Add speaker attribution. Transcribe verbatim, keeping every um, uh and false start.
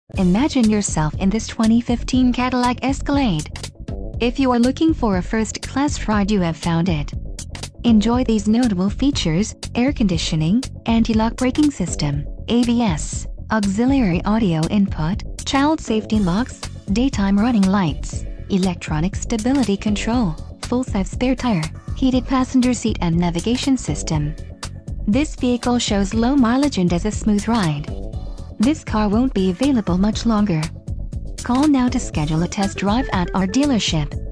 Speaker 1: Imagine yourself in this twenty fifteen Cadillac Escalade. If you are looking for a first-class ride, you have found it. Enjoy these notable features: air conditioning, anti-lock braking system, A B S, auxiliary audio input, child safety locks, daytime running lights, electronic stability control, full-size spare tire, heated passenger seat and navigation system. This vehicle shows low mileage and has a smooth ride. This car won't be available much longer. Call now to schedule a test drive at our dealership.